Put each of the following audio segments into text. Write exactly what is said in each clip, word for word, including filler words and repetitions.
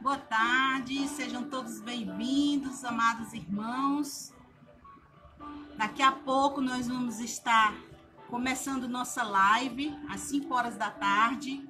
Boa tarde, sejam todos bem-vindos, amados irmãos. Daqui a pouco nós vamos estar começando nossa live às cinco horas da tarde.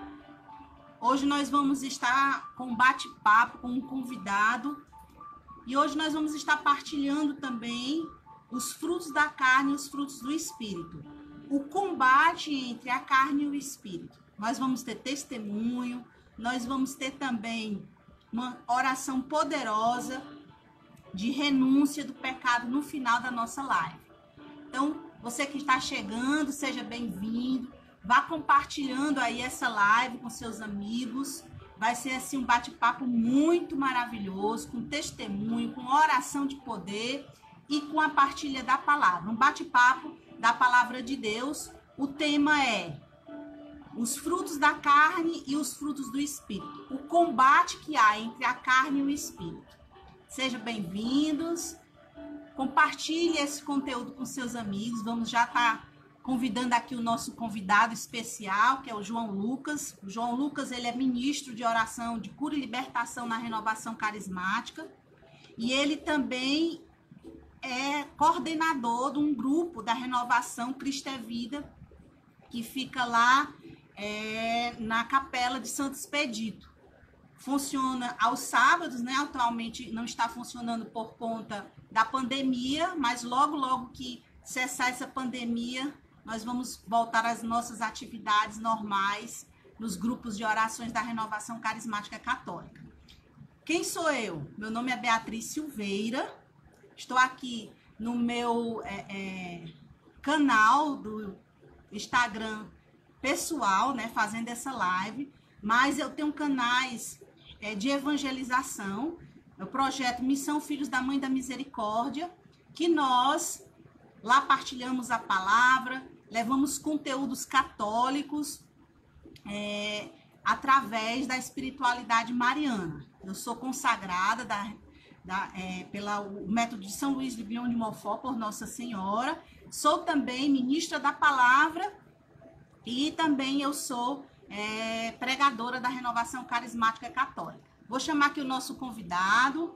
Hoje nós vamos estar com um bate-papo com um convidado e hoje nós vamos estar partilhando também os frutos da carne e os frutos do espírito. O combate entre a carne e o espírito. Nós vamos ter testemunho, nós vamos ter também uma oração poderosa de renúncia do pecado no final da nossa live. Então, você que está chegando, seja bem-vindo. Vá compartilhando aí essa live com seus amigos. Vai ser assim um bate-papo muito maravilhoso, com testemunho, com oração de poder e com a partilha da palavra. Um bate-papo da palavra de Deus. O tema é os frutos da carne e os frutos do espírito. O combate que há entre a carne e o espírito. Sejam bem-vindos. Compartilhe esse conteúdo com seus amigos. Vamos já estar convidando aqui o nosso convidado especial, que é o João Lucas. O João Lucas, ele é ministro de oração de cura e libertação na Renovação Carismática. E ele também é coordenador de um grupo da Renovação Cristo é Vida, que fica lá é, na Capela de Santo Expedito. Funciona aos sábados, né? Atualmente não está funcionando por conta da pandemia, mas logo, logo que cessar essa pandemia, nós vamos voltar às nossas atividades normais nos grupos de orações da Renovação Carismática Católica. Quem sou eu? Meu nome é Beatriz Silveira, estou aqui no meu é, é, canal do Instagram pessoal, né, fazendo essa live, mas eu tenho canais é, de evangelização, o projeto Missão Filhos da Mãe da Misericórdia, que nós lá partilhamos a palavra, levamos conteúdos católicos é, através da espiritualidade mariana. Eu sou consagrada da, da, é, pelo método de São Luís de Vion de Montfort por Nossa Senhora. Sou também ministra da palavra e também eu sou é, pregadora da Renovação Carismática Católica. Vou chamar aqui o nosso convidado.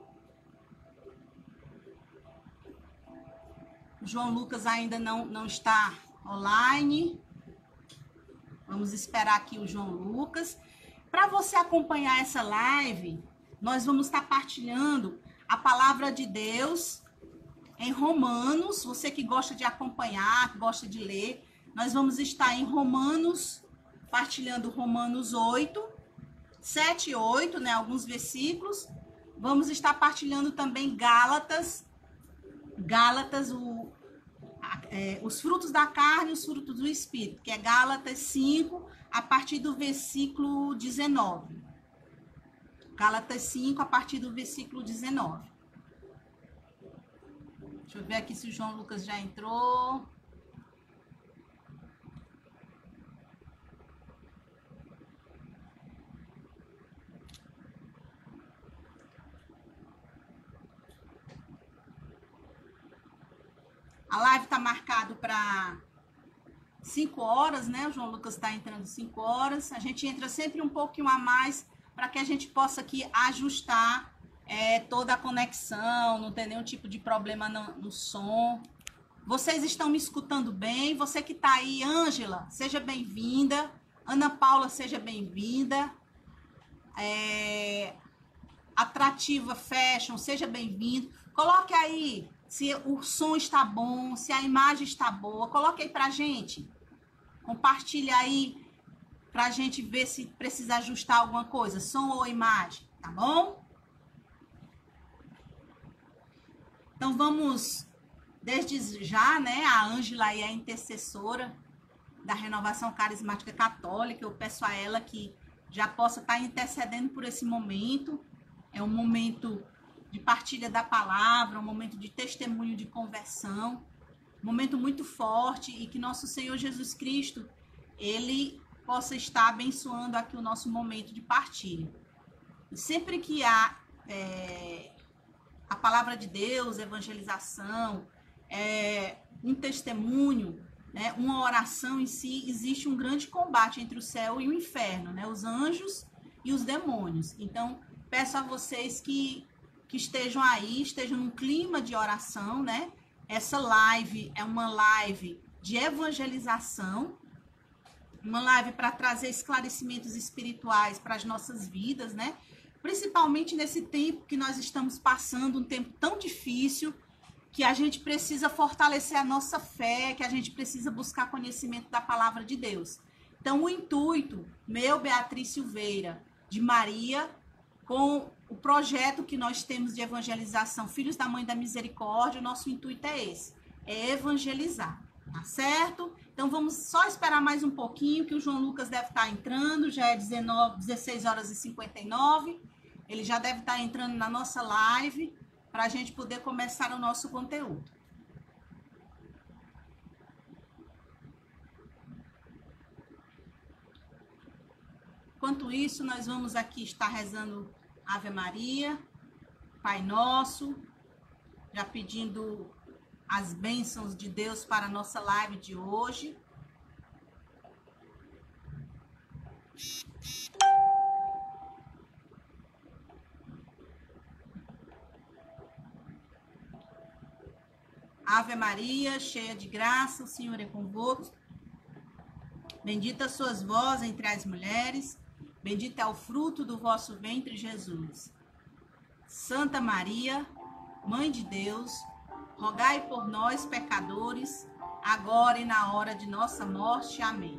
O João Lucas ainda não, não está online. Vamos esperar aqui o João Lucas. Para você acompanhar essa live, nós vamos estar partilhando a palavra de Deus em Romanos. Você que gosta de acompanhar, que gosta de ler, nós vamos estar em Romanos, partilhando Romanos oito, sete e oito, né, alguns versículos. Vamos estar partilhando também Gálatas, Gálatas, o, é, os frutos da carne e os frutos do espírito, que é Gálatas cinco, a partir do versículo dezenove. Gálatas cinco, a partir do versículo dezenove. Deixa eu ver aqui se o João Lucas já entrou. A live está marcada para cinco horas, né? O João Lucas está entrando cinco horas. A gente entra sempre um pouquinho a mais para que a gente possa aqui ajustar é, toda a conexão, não ter nenhum tipo de problema no, no som. Vocês estão me escutando bem? Você que está aí, Ângela, seja bem-vinda. Ana Paula, seja bem-vinda. É, Atrativa Fashion, seja bem-vindo. Coloque aí se o som está bom, se a imagem está boa. Coloque aí pra gente. Compartilha aí pra gente ver se precisa ajustar alguma coisa, som ou imagem, tá bom? Então vamos, desde já, né? A Ângela aí é a intercessora da Renovação Carismática Católica. Eu peço a ela que já possa estar intercedendo por esse momento. É um momento de partilha da palavra, um momento de testemunho de conversão, um momento muito forte, e que nosso Senhor Jesus Cristo, ele possa estar abençoando aqui o nosso momento de partilha. E sempre que há é, a palavra de Deus, evangelização, é, um testemunho, né, uma oração em si, existe um grande combate entre o céu e o inferno, né, os anjos e os demônios. Então, peço a vocês que, que estejam aí, estejam num clima de oração, né? Essa live é uma live de evangelização, uma live para trazer esclarecimentos espirituais para as nossas vidas, né? Principalmente nesse tempo que nós estamos passando, um tempo tão difícil, que a gente precisa fortalecer a nossa fé, que a gente precisa buscar conhecimento da palavra de Deus. Então, o intuito, meu, Beatriz Silveira, de Maria, com o projeto que nós temos de evangelização, Filhos da Mãe da Misericórdia, o nosso intuito é esse, é evangelizar, tá certo? Então, vamos só esperar mais um pouquinho, que o João Lucas deve estar entrando, já é dezesseis horas e cinquenta e nove, ele já deve estar entrando na nossa live, para a gente poder começar o nosso conteúdo. Enquanto isso, nós vamos aqui estar rezando Ave Maria, Pai Nosso, já pedindo as bênçãos de Deus para a nossa live de hoje. Ave Maria, cheia de graça, o Senhor é convosco. Bendita sois vós entre as mulheres, bendito é o fruto do vosso ventre, Jesus. Santa Maria, Mãe de Deus, rogai por nós, pecadores, agora e na hora de nossa morte. Amém.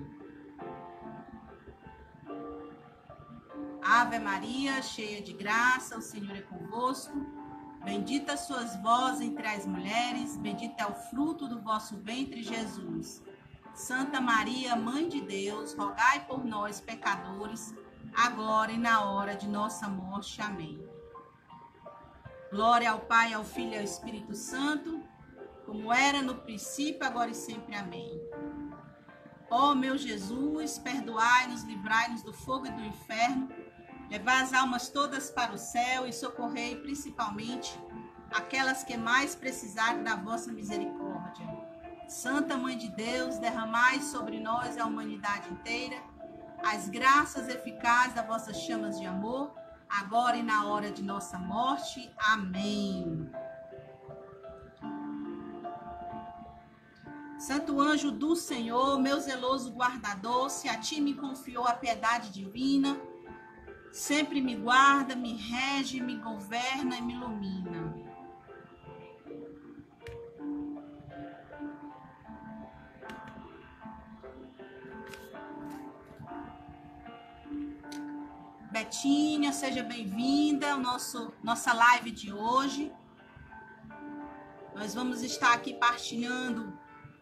Ave Maria, cheia de graça, o Senhor é convosco. Bendita sois vós entre as mulheres, bendito é o fruto do vosso ventre, Jesus. Santa Maria, Mãe de Deus, rogai por nós, pecadores, agora e na hora de nossa morte. Amém. Glória ao Pai, ao Filho e ao Espírito Santo, como era no princípio, agora e sempre. Amém. Ó meu Jesus, perdoai-nos, livrai-nos do fogo e do inferno, levai as almas todas para o céu e socorrei principalmente aquelas que mais precisarem da vossa misericórdia. Santa Mãe de Deus, derramai sobre nós, a humanidade inteira, as graças eficazes das vossas chamas de amor, agora e na hora de nossa morte. Amém. Santo anjo do Senhor, meu zeloso guardador, se a ti me confiou a piedade divina, sempre me guarda, me rege, me governa e me ilumina. Betinha, seja bem-vinda ao nosso nossa live de hoje. Nós vamos estar aqui partilhando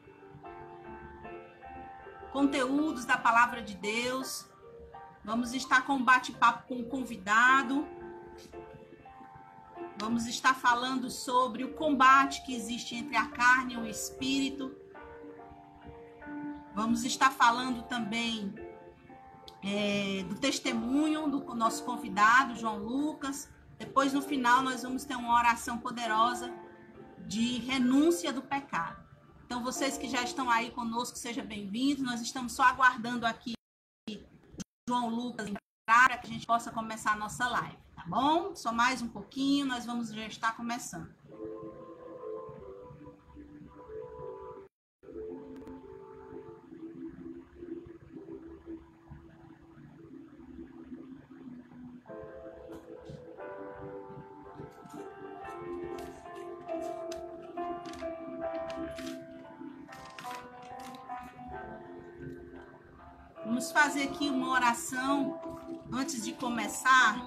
conteúdos da palavra de Deus. Vamos estar com um bate-papo com um convidado. Vamos estar falando sobre o combate que existe entre a carne e o espírito. Vamos estar falando também é, do testemunho do nosso convidado, João Lucas. Depois, no final, nós vamos ter uma oração poderosa de renúncia do pecado. Então, vocês que já estão aí conosco, sejam bem-vindos. Nós estamos só aguardando aqui João Lucas entrar para que a gente possa começar a nossa live, tá bom? Só mais um pouquinho, nós vamos já estar começando. Vamos fazer aqui uma oração antes de começar.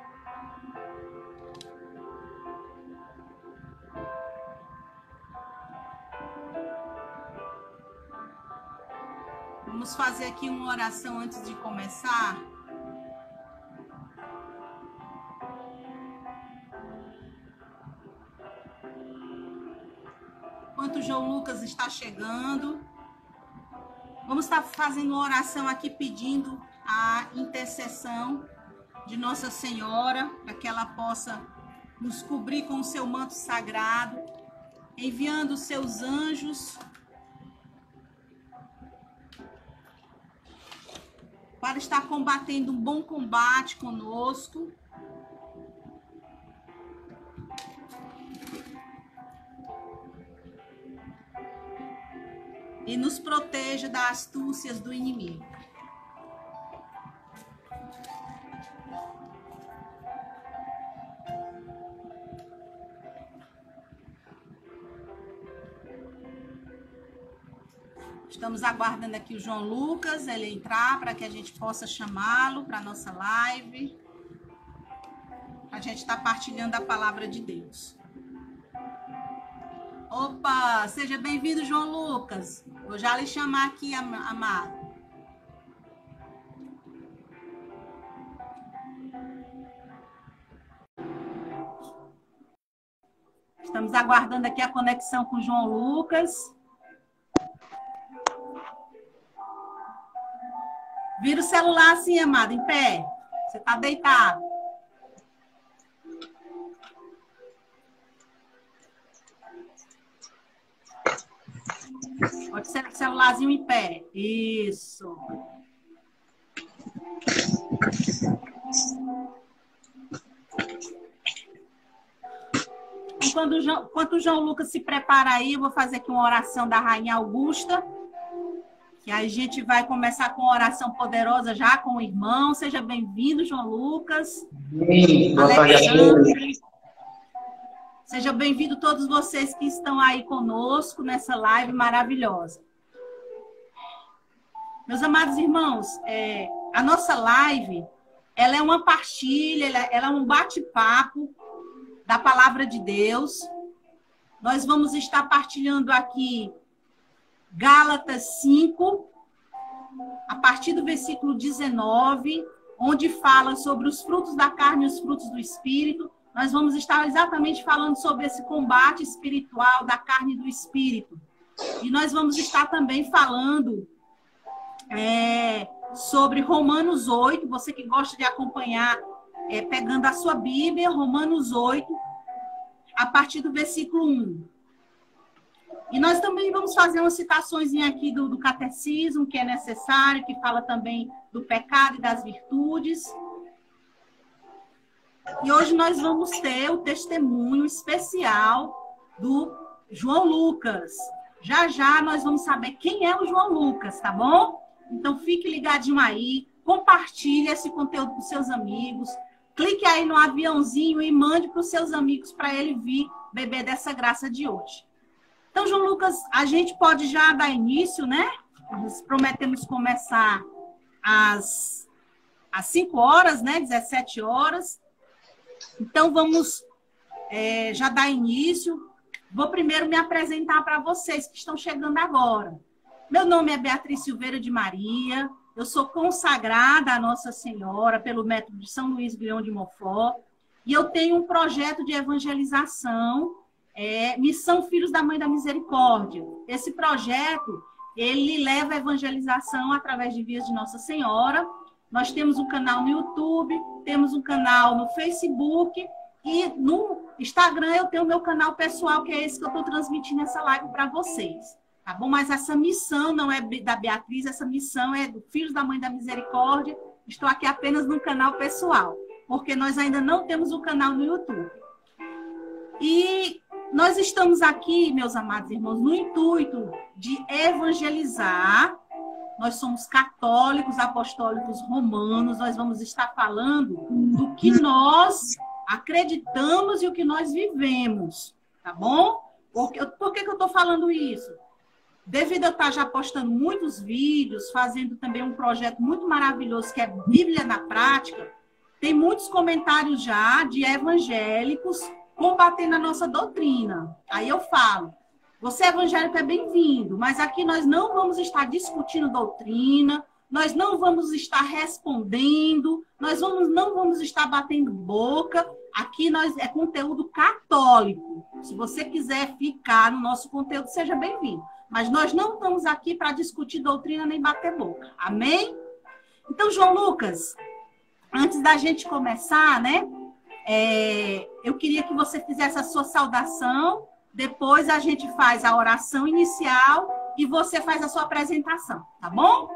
Vamos fazer aqui uma oração antes de começar. Enquanto o João Lucas está chegando, vamos estar fazendo uma oração aqui pedindo a intercessão de Nossa Senhora, para que ela possa nos cobrir com o seu manto sagrado, enviando os seus anjos para estar combatendo um bom combate conosco, e nos proteja das astúcias do inimigo. Estamos aguardando aqui o João Lucas, ele entrar para que a gente possa chamá-lo para a nossa live. A gente está partilhando a palavra de Deus. Opa, seja bem-vindo, João Lucas. Vou já lhe chamar aqui, amado. Estamos aguardando aqui a conexão com o João Lucas. Vira o celular assim, amado, em pé. Você está deitado. Pode ser o celularzinho em pé. Isso. Enquanto o João, enquanto o João Lucas se prepara aí, eu vou fazer aqui uma oração da Rainha Augusta. E a gente vai começar com uma oração poderosa já com o irmão. Seja bem-vindo, João Lucas. Sim, boa tarde a todos. Seja bem-vindo todos vocês que estão aí conosco nessa live maravilhosa. Meus amados irmãos, é, a nossa live, ela é uma partilha, ela, ela é um bate-papo da palavra de Deus. Nós vamos estar partilhando aqui Gálatas cinco, a partir do versículo dezenove, onde fala sobre os frutos da carne e os frutos do espírito. Nós vamos estar exatamente falando sobre esse combate espiritual da carne e do espírito. E nós vamos estar também falando é, sobre Romanos oito, você que gosta de acompanhar, é, pegando a sua Bíblia, Romanos oito, a partir do versículo um. E nós também vamos fazer umas citações aqui do, do catecismo, que é necessário, que fala também do pecado e das virtudes. E hoje nós vamos ter o testemunho especial do João Lucas. Já já nós vamos saber quem é o João Lucas, tá bom? Então fique ligadinho aí, compartilhe esse conteúdo com seus amigos, clique aí no aviãozinho e mande para os seus amigos para ele vir beber dessa graça de hoje. Então, João Lucas, a gente pode já dar início, né? Nós prometemos começar às, às cinco horas, né? dezessete horas. Então, vamos é, já dar início. Vou primeiro me apresentar para vocês que estão chegando agora. Meu nome é Beatriz Silveira de Maria. Eu sou consagrada à Nossa Senhora pelo método de São Luís Guion de Montfort. E eu tenho um projeto de evangelização, É, Missão Filhos da Mãe da Misericórdia. Esse projeto, ele leva a evangelização através de vias de Nossa Senhora. Nós temos um canal no YouTube, temos um canal no Facebook e no Instagram eu tenho o meu canal pessoal, que é esse que eu estou transmitindo essa live para vocês. Tá bom? Mas essa missão não é da Beatriz, essa missão é do Filhos da Mãe da Misericórdia. Estou aqui apenas no canal pessoal, porque nós ainda não temos o canal no YouTube. E nós estamos aqui, meus amados irmãos, no intuito de evangelizar. Nós somos católicos, apostólicos romanos. Nós vamos estar falando do que nós acreditamos e o que nós vivemos, tá bom? Porque, por que, que eu estou falando isso? Devido a eu estar já postando muitos vídeos, fazendo também um projeto muito maravilhoso, que é Bíblia na Prática, tem muitos comentários já de evangélicos combatendo a nossa doutrina. Aí eu falo, você evangélico é bem-vindo, mas aqui nós não vamos estar discutindo doutrina, nós não vamos estar respondendo, nós vamos, não vamos estar batendo boca. Aqui nós, é conteúdo católico. Se você quiser ficar no nosso conteúdo, seja bem-vindo. Mas nós não estamos aqui para discutir doutrina nem bater boca. Amém? Então, João Lucas, antes da gente começar, né? É, eu queria que você fizesse a sua saudação, depois a gente faz a oração inicial e você faz a sua apresentação, tá bom?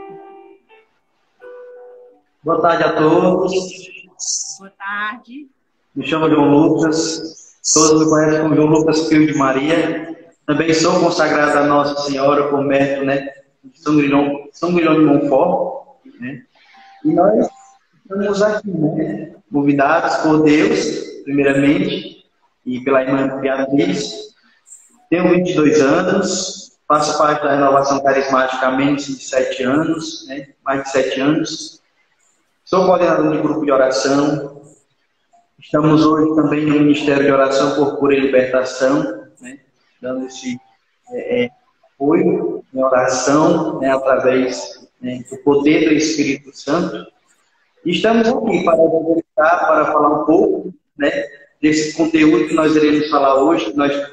Boa tarde a todos. Boa tarde. Me chamo João Lucas. Todos me conhecem como João Lucas, filho de Maria. Também sou consagrado a Nossa Senhora por mérito, né, de São Guilherme, São Guilherme de Montfort, né? E nós estamos aqui, né, convidados por Deus, primeiramente, e pela irmã Beatriz. Tenho vinte e dois anos, faço parte da Renovação Carismática há menos de sete anos, né, mais de sete anos. Sou coordenador de grupo de oração. Estamos hoje também no Ministério de Oração por Cura e Libertação, né, dando esse é, apoio em oração, né, através, né, do poder do Espírito Santo. E estamos aqui para conversar, para falar um pouco, né, desse conteúdo que nós iremos falar hoje, que nós,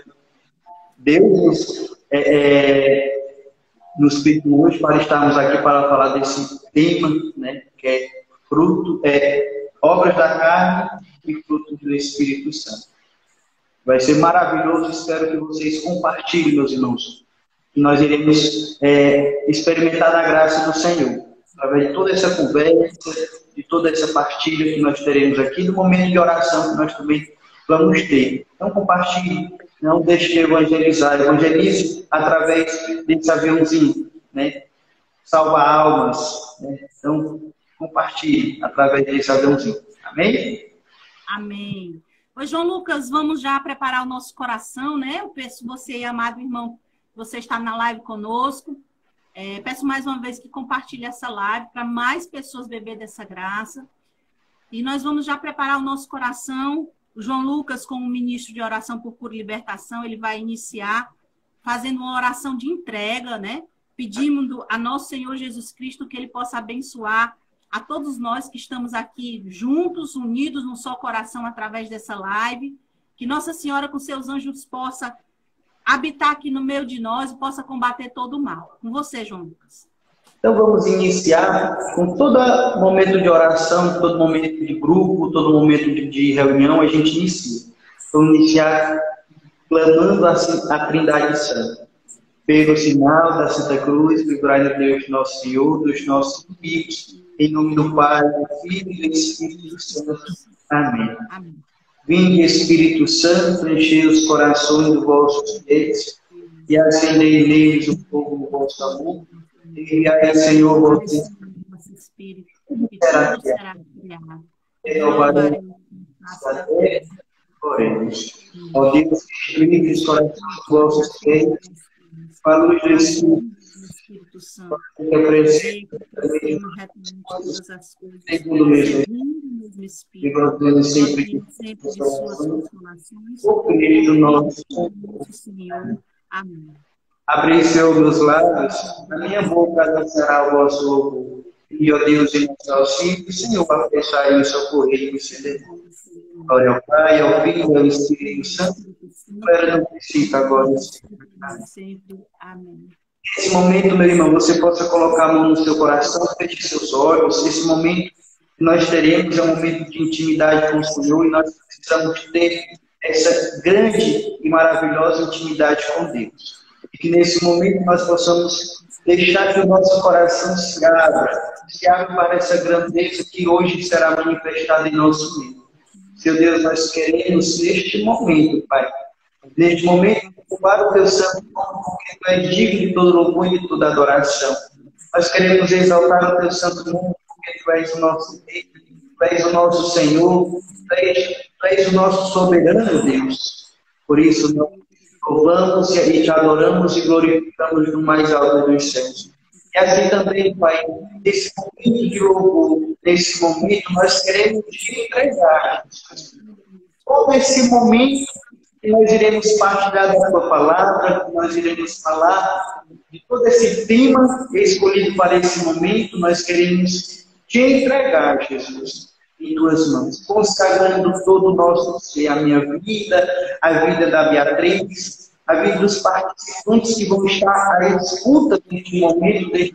Deus nos, é, é, nos pediu hoje para estarmos aqui para falar desse tema, né, que é fruto, é, obras da carne e fruto do Espírito Santo. Vai ser maravilhoso, espero que vocês compartilhem, meus irmãos, que nós iremos é, experimentar a graça do Senhor, através de toda essa conversa, de toda essa partilha que nós teremos aqui, do momento de oração que nós também vamos ter. Então compartilhe, não deixe de evangelizar, evangelize através desse aviãozinho, né? Salva almas, né? Então compartilhe através desse aviãozinho. Amém? Amém. Oi, João Lucas, vamos já preparar o nosso coração, né? Eu peço você, amado irmão, você está na live conosco. É, peço mais uma vez que compartilhe essa live para mais pessoas beber dessa graça. E nós vamos já preparar o nosso coração. O João Lucas, como ministro de oração por cura e libertação, ele vai iniciar fazendo uma oração de entrega, né? Pedindo a nosso Senhor Jesus Cristo que ele possa abençoar a todos nós que estamos aqui juntos, unidos num só coração através dessa live. Que Nossa Senhora, com seus anjos, possa habitar aqui no meio de nós e possa combater todo o mal. Com você, João Lucas. Então vamos iniciar com todo momento de oração, todo momento de grupo, todo momento de, de reunião, a gente inicia. Vamos iniciar clamando a, a Trindade Santa. Pelo sinal da Santa Cruz, livrai-nos Deus, nosso Senhor, dos nossos inimigos, em nome do Pai, do Filho e do Espírito Santo. Amém. Amém. Vinde, Espírito Santo, enchei os corações dos vossos fiéis e acendei neles o fogo do vosso amor. Enviai, Senhor, vosso Espírito, e tudo será criado. Renovaremos a terra, oremos. Ó Deus, que livre os corações dos vossos fiéis, a luz do Espírito Santo, que é preciso todas as coisas, segundo o mesmo Espírito, e gozemos sempre de suas consolações, por Cristo nosso Senhor. Amém. Abri, Senhor, meus lábios, na minha boca dançará o vosso louvor. E, ó Deus, em nosso auxílio, Senhor, para fechar e socorrer e conceder. Glória ao Pai, ao Filho e ao Espírito Santo, agora não precisa, agora sempre. Amém. Nesse momento, meu irmão, você possa colocar a mão no seu coração, feche seus olhos. Esse momento que nós teremos é um momento de intimidade com o Senhor e nós precisamos ter essa grande e maravilhosa intimidade com Deus. E que nesse momento nós possamos deixar que o nosso coração se abra, se abra para essa grandeza que hoje será manifestada em nosso meio. Seu Deus, nós queremos neste momento, Pai, neste momento, louvar o teu santo nome, porque tu és digno de todo louvor e de toda adoração. Nós queremos exaltar o teu santo nome, porque tu és o nosso Rei, tu és o nosso Senhor, tu és, tu és o nosso soberano Deus. Por isso, nós louvamos e te adoramos e glorificamos no mais alto dos céus. E assim também, Pai, nesse momento de louvor, nesse momento, nós queremos te entregar todo esse momento que nós iremos partilhar da tua palavra, que nós iremos falar de todo esse tema escolhido para esse momento. Nós queremos te entregar, Jesus, em tuas mãos, consagrando todo o nosso ser, a minha vida, a vida da Beatriz, a vida dos participantes que vão estar à escuta neste momento de,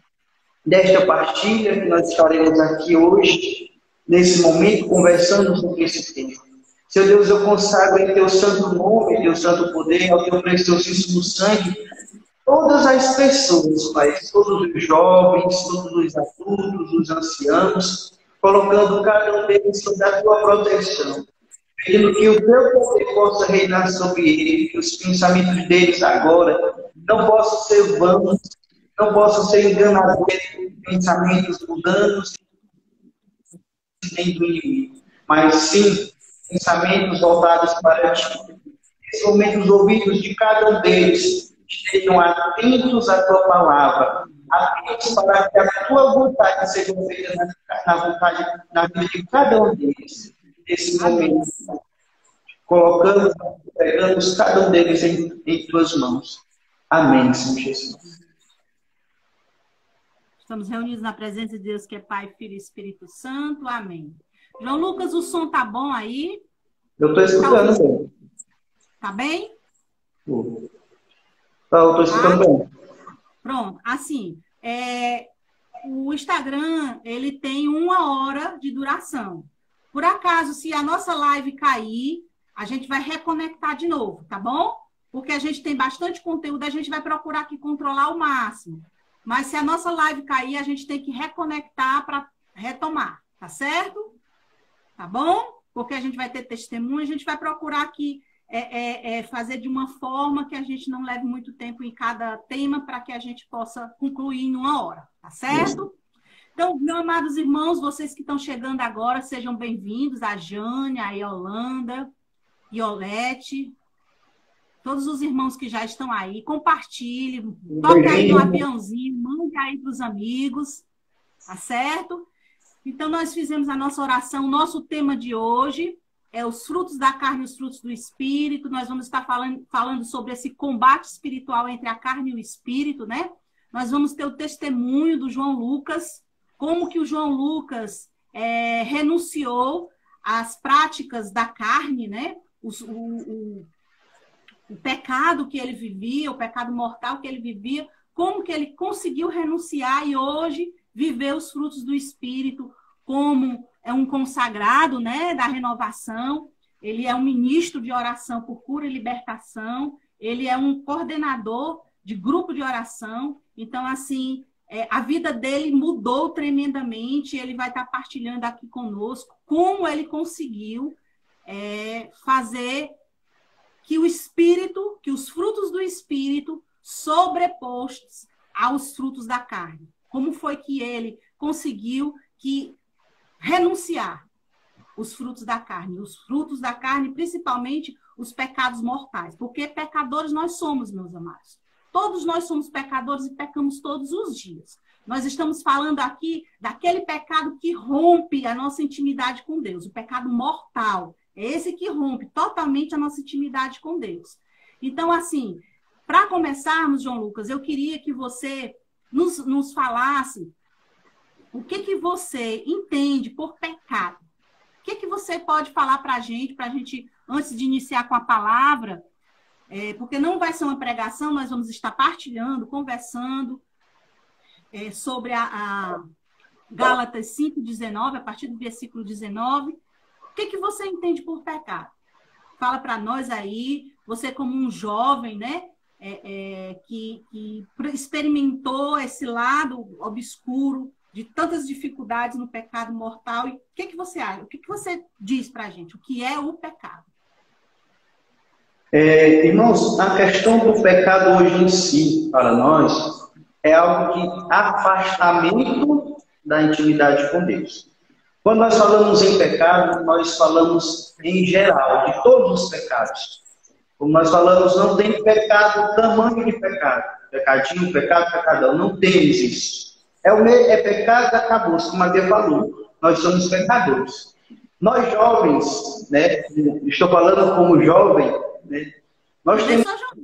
desta partilha que nós estaremos aqui hoje, nesse momento, conversando sobre esse tema. Seu Deus, eu consagro em teu santo nome, teu santo poder, ao teu preciosíssimo sangue, todas as pessoas, Pai, todos os jovens, todos os adultos, os ancianos, colocando cada um deles sob a tua proteção. pedindo que o teu poder possa reinar sobre eles, que os pensamentos deles agora não possam ser vãos, não possam ser enganadores, pensamentos mudanos nem do inimigo, mas sim pensamentos voltados para ti. Nesse momento, os ouvidos de cada um deles estejam atentos à tua palavra, atentos para que a tua vontade seja feita na, na vontade, na vida de cada um deles. Nesse momento, colocamos, pegamos cada um deles em, em tuas mãos. Amém, Senhor Jesus. Estamos reunidos na presença de Deus, que é Pai, Filho e Espírito Santo. Amém. João Lucas, o som tá bom aí? Eu estou escutando tá bem. Tá bem? Tá, eu estou escutando ah, bem. Pronto. Assim, é, o Instagram, ele tem uma hora de duração. Por acaso, se a nossa live cair, a gente vai reconectar de novo, tá bom? Porque a gente tem bastante conteúdo, a gente vai procurar aqui controlar ao máximo. Mas se a nossa live cair, a gente tem que reconectar para retomar, tá certo? Tá bom? Porque a gente vai ter testemunho, a gente vai procurar aqui é, é, é, fazer de uma forma que a gente não leve muito tempo em cada tema para que a gente possa concluir em uma hora, tá certo? Então, meus amados irmãos, vocês que estão chegando agora, sejam bem-vindos, a Jane, a Yolanda, Iolete, todos os irmãos que já estão aí, compartilhem, toque aí no aviãozinho, mande aí para os amigos, tá certo? Então, nós fizemos a nossa oração. O nosso tema de hoje é os frutos da carne e os frutos do Espírito. Nós vamos estar falando, falando sobre esse combate espiritual entre a carne e o Espírito, né? Nós vamos ter o testemunho do João Lucas, como que o João Lucas é, renunciou às práticas da carne, né? Os, o, o, o pecado que ele vivia, o pecado mortal que ele vivia, como que ele conseguiu renunciar e hoje viver os frutos do Espírito, como é um consagrado, né, da renovação. Ele é um ministro de oração por cura e libertação, ele é um coordenador de grupo de oração. Então, assim, é, a vida dele mudou tremendamente, ele vai estar partilhando aqui conosco como ele conseguiu é, fazer que o Espírito, que os frutos do Espírito sobrepostos aos frutos da carne. Como foi que ele conseguiu que renunciar os frutos da carne, os frutos da carne, principalmente os pecados mortais, porque pecadores nós somos, meus amados. Todos nós somos pecadores e pecamos todos os dias. Nós estamos falando aqui daquele pecado que rompe a nossa intimidade com Deus, o pecado mortal. É esse que rompe totalmente a nossa intimidade com Deus. Então, assim, para começarmos, João Lucas, eu queria que você nos, nos falasse o que, que você entende por pecado. O que, que você pode falar para a gente, para a gente, antes de iniciar com a palavra, é, porque não vai ser uma pregação, nós vamos estar partilhando, conversando é, sobre a, a Gálatas cinco, dezenove, a partir do versículo dezenove. O que, que você entende por pecado? Fala para nós aí, você como um jovem, né, é, é, que, que experimentou esse lado obscuro de tantas dificuldades no pecado mortal. E o que, que você acha? O que, que você diz para a gente? O que é o pecado? É, irmãos, a questão do pecado hoje em si, para nós, é algo de afastamento da intimidade com Deus. Quando nós falamos em pecado, nós falamos em geral, de todos os pecados. Como nós falamos, não tem pecado, tamanho de pecado. Pecadinho, pecado, pecadão. Não temos isso. É, o, é pecado, acabou, como a Maria falou. Nós somos pecadores. Nós jovens, né? Estou falando como jovem, né? Nós temos...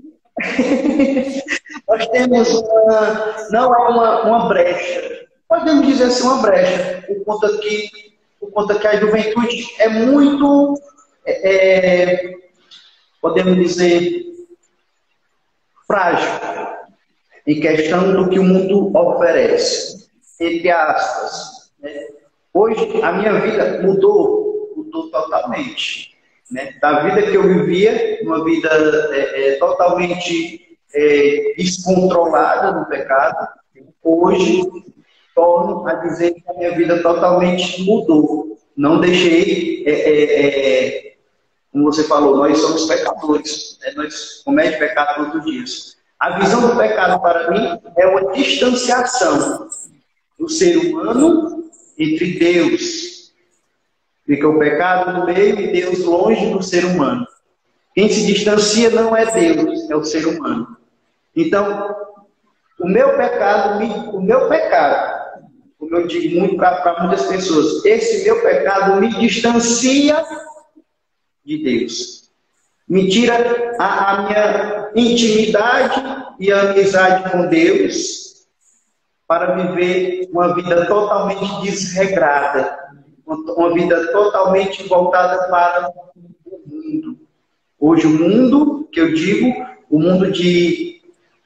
nós temos uma... Não é uma, uma brecha. Podemos dizer assim, uma brecha. Por conta que, por conta que a juventude é muito... É, podemos dizer... frágil. Em questão do que o mundo oferece. Entre aspas. Né? Hoje, a minha vida mudou, mudou totalmente. Né? Da vida que eu vivia, uma vida é, é, totalmente é, descontrolada no pecado, hoje, torno a dizer que a minha vida totalmente mudou. Não deixei é, é, é, como você falou, nós somos pecadores, né? Nós cometemos pecado todos os dias. A visão do pecado, para mim, é uma distanciação do ser humano entre Deus. Fica o pecado no meio e Deus longe do ser humano. Quem se distancia não é Deus, é o ser humano. Então, o meu pecado, o meu pecado, como eu digo muito para muitas pessoas, esse meu pecado me distancia de Deus. Me tira a, a minha intimidade e a amizade com Deus para viver uma vida totalmente desregrada, uma vida totalmente voltada para o mundo. Hoje o mundo, que eu digo, o mundo de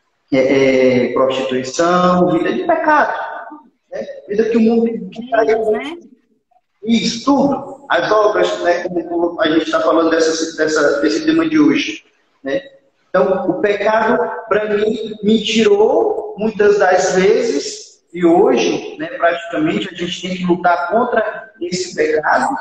é, é, prostituição, vida de pecado. Né? Vida que o mundo... né? Isso, tudo. As obras, né, como a gente está falando dessa, dessa, desse tema de hoje. Né? Então, o pecado, para mim, me tirou muitas das vezes, e hoje, né, praticamente, a gente tem que lutar contra esse pecado,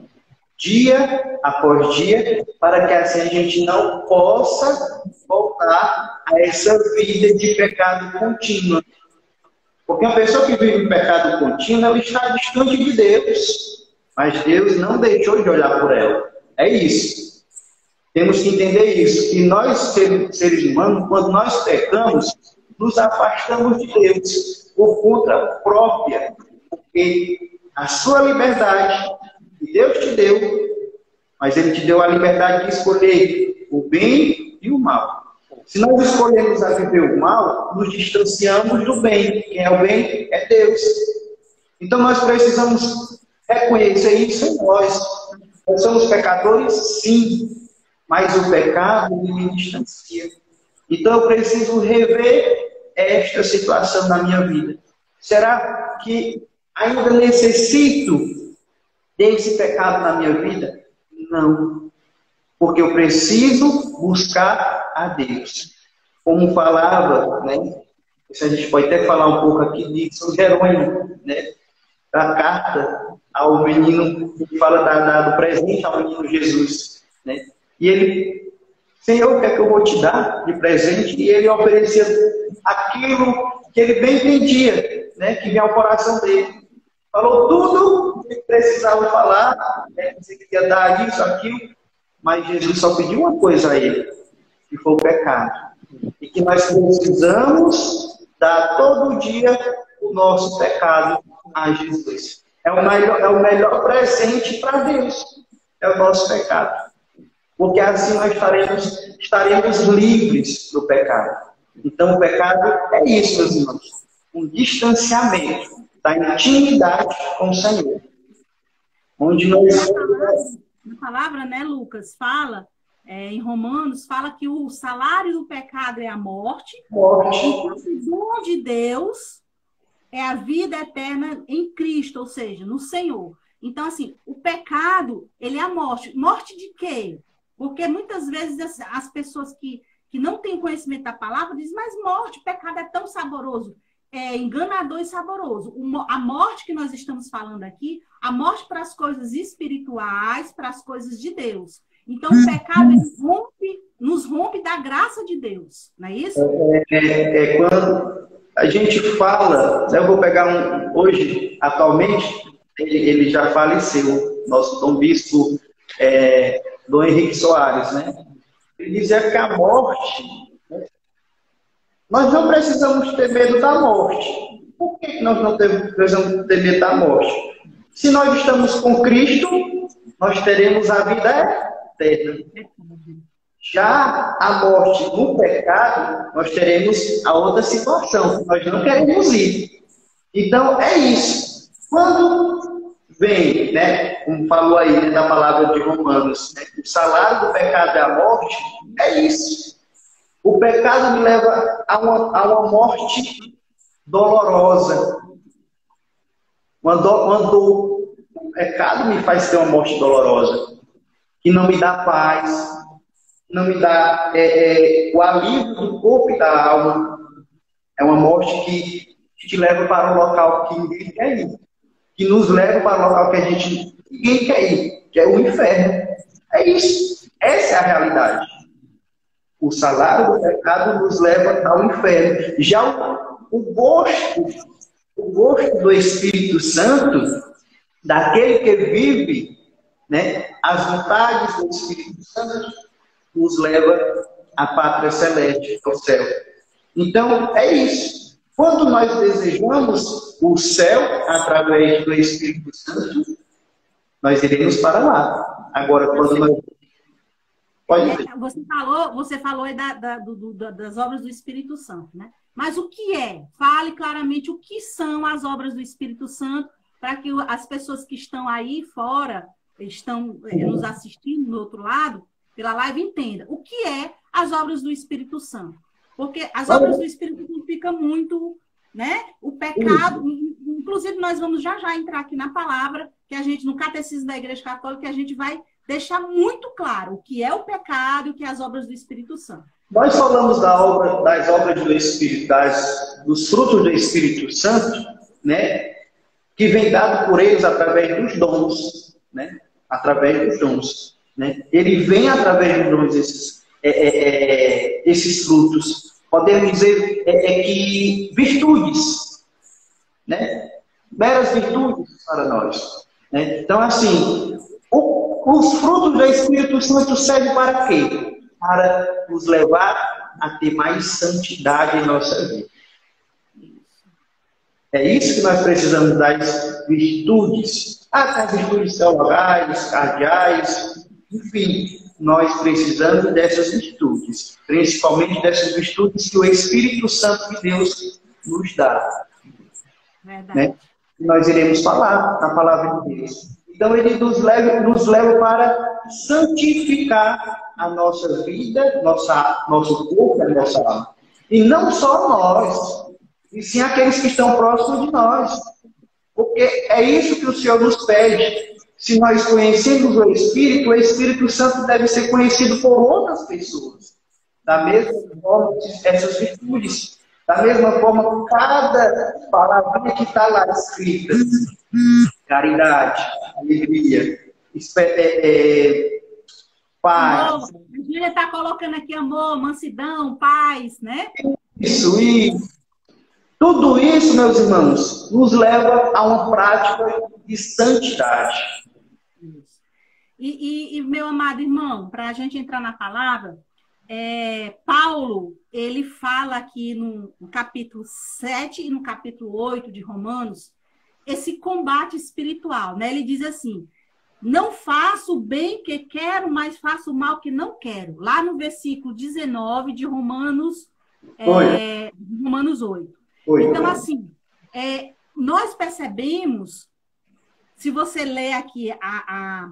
dia após dia, para que assim a gente não possa voltar a essa vida de pecado contínuo. Porque uma pessoa que vive em pecado contínuo, ela está distante de Deus. Mas Deus não deixou de olhar por ela. É isso. Temos que entender isso. Que nós, seres humanos, quando nós pecamos, nos afastamos de Deus por conta própria. Porque a sua liberdade, que Deus te deu, mas Ele te deu a liberdade de escolher o bem e o mal. Se nós escolhemos a viver o mal, nos distanciamos do bem. Quem é o bem é Deus. Então nós precisamos reconhecer isso em nós. Nós somos pecadores, sim, mas o pecado me distancia. Então eu preciso rever esta situação na minha vida. Será que ainda necessito desse pecado na minha vida? Não. Porque eu preciso buscar a Deus. Como falava, né? A gente pode até falar um pouco aqui de São Jerônimo, né? Da carta ao menino, que fala da, da, do presente ao menino Jesus. Né? E ele, Senhor, o que é que eu vou te dar de presente? E ele oferecia aquilo que ele bem entendia, né? Que vinha ao coração dele. Falou tudo que precisava falar, né? Você queria dar isso, aquilo, mas Jesus só pediu uma coisa a ele, que foi o pecado. E que nós precisamos dar todo dia o nosso pecado a Jesus. É o melhor, é o melhor presente para Deus. É o nosso pecado. Porque assim nós estaremos, estaremos livres do pecado. Então o pecado é isso, meus irmãos. Um distanciamento da intimidade com o Senhor. Onde nós... Na palavra, né, Lucas, fala, é, em Romanos, fala que o salário do pecado é a morte. Morte. E o dom de Deus é a vida eterna em Cristo, ou seja, no Senhor. Então, assim, o pecado, ele é a morte. Morte de quê? Porque muitas vezes as, as pessoas que, que não têm conhecimento da palavra dizem, mas morte, pecado é tão saboroso. É enganador e saboroso. O, a morte que nós estamos falando aqui, a morte para as coisas espirituais, para as coisas de Deus. Então, o pecado ele rompe, nos rompe da graça de Deus, não é isso? É, é, é quando a gente fala, né, eu vou pegar um, hoje, atualmente, ele, ele já faleceu, nosso Dom Bispo, é, Dom Henrique Soares, né? Ele dizia que a morte, né, nós não precisamos ter medo da morte. Por que nós não precisamos ter medo da morte? Se nós estamos com Cristo, nós teremos a vida eterna. Já a morte no pecado, nós teremos a outra situação, que nós não queremos ir. Então, é isso. Quando vem, né, como falou aí, né, da palavra de Romanos, né, o salário do pecado é a morte, é isso. O pecado me leva a uma, a uma morte dolorosa. Uma dor, uma dor. O pecado me faz ter uma morte dolorosa, que não me dá paz, não me dá é, é, o alívio do corpo e da alma. É uma morte que, que te leva para um local que ninguém quer ir. Que nos leva para um local que a gente ninguém quer ir, que é o inferno. É isso. Essa é a realidade. O salário do pecado nos leva ao inferno. Já o, o gosto, o gosto do Espírito Santo, daquele que vive, né, as vontades do Espírito Santo, nos leva à pátria celeste, ao céu. Então, é isso. Quando nós desejamos o céu através do Espírito Santo, nós iremos para lá. Agora, quando nós... Pode ver. É, você falou, você falou aí da, da, do, do, das obras do Espírito Santo, né? Mas o que é? Fale claramente o que são as obras do Espírito Santo, para que as pessoas que estão aí fora, estão é, nos assistindo do outro lado, pela live, entendam. O que é as obras do Espírito Santo? Porque as obras do Espírito Santo fica muito, né? O pecado, inclusive nós vamos já já entrar aqui na palavra, que a gente, no Catecismo da Igreja Católica, que a gente vai deixar muito claro o que é o pecado e o que é as obras do Espírito Santo. Nós falamos da obra, das obras do Espírito, das, dos frutos do Espírito Santo, né? Que vem dado por eles através dos dons, né? Através dos dons, né? Ele vem através dos dons, esses, é, é, é, esses frutos. Podemos dizer é, é que virtudes, né? Meras virtudes para nós, né? Então, assim, o, os frutos do Espírito Santo servem para quê? Para nos levar a ter mais santidade em nossa vida. É isso que nós precisamos das virtudes. Ah, as virtudes teologais, cardeais, enfim, nós precisamos dessas virtudes, principalmente dessas virtudes que o Espírito Santo de Deus nos dá. Verdade. Né? E nós iremos falar na palavra de Deus. Então, ele nos leva, nos leva para santificar a nossa vida, nossa, nosso corpo, a nossa alma. E não só nós, e sim aqueles que estão próximos de nós. Porque é isso que o Senhor nos pede. Se nós conhecemos o Espírito, o Espírito Santo deve ser conhecido por outras pessoas. Da mesma forma, essas virtudes. Da mesma forma, cada palavra que está lá escrita, caridade, alegria, é, é, paz. Amor, a Júlia está colocando aqui amor, mansidão, paz, né? Isso, isso. Tudo isso, meus irmãos, nos leva a uma prática de santidade. Isso. E, e, e meu amado irmão, para a gente entrar na palavra, é, Paulo, ele fala aqui no, no capítulo sete e no capítulo oito de Romanos, esse combate espiritual, né? Ele diz assim, não faço o bem que quero, mas faço o mal que não quero. Lá no versículo dezenove de Romanos, é, Romanos oito. Oi. Então, assim, é, nós percebemos, se você ler aqui a, a,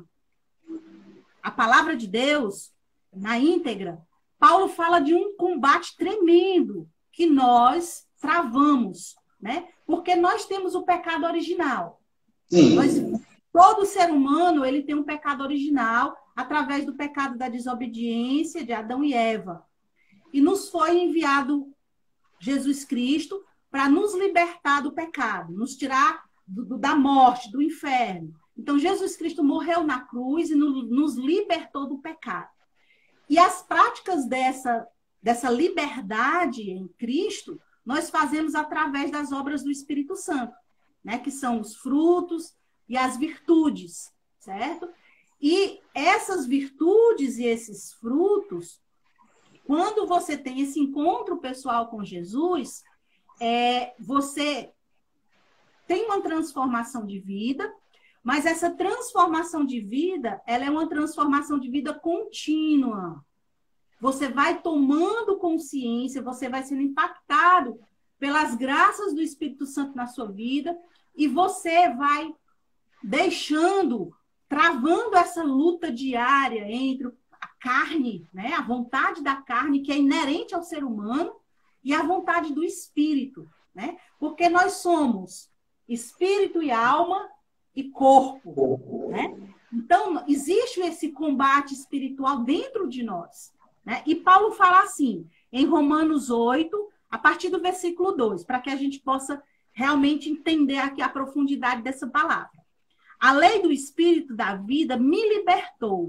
a palavra de Deus, na íntegra, Paulo fala de um combate tremendo que nós travamos, né? Porque nós temos o pecado original. Sim. Nós, todo ser humano, ele tem um pecado original através do pecado da desobediência de Adão e Eva. E nos foi enviado Jesus Cristo para nos libertar do pecado, nos tirar do, do, da morte, do inferno. Então, Jesus Cristo morreu na cruz e no, nos libertou do pecado. E as práticas dessa, dessa liberdade em Cristo, nós fazemos através das obras do Espírito Santo, né? Que são os frutos e as virtudes, certo? E essas virtudes e esses frutos, quando você tem esse encontro pessoal com Jesus, é, você tem uma transformação de vida, mas essa transformação de vida, ela é uma transformação de vida contínua. Você vai tomando consciência, você vai sendo impactado pelas graças do Espírito Santo na sua vida e você vai deixando, travando essa luta diária entre a carne, né, a vontade da carne, que é inerente ao ser humano, e a vontade do Espírito, né? Porque nós somos espírito e alma e corpo, né? Então, existe esse combate espiritual dentro de nós, né? E Paulo fala assim, em Romanos oito, a partir do versículo dois, para que a gente possa realmente entender aqui a profundidade dessa palavra. A lei do Espírito da vida me libertou.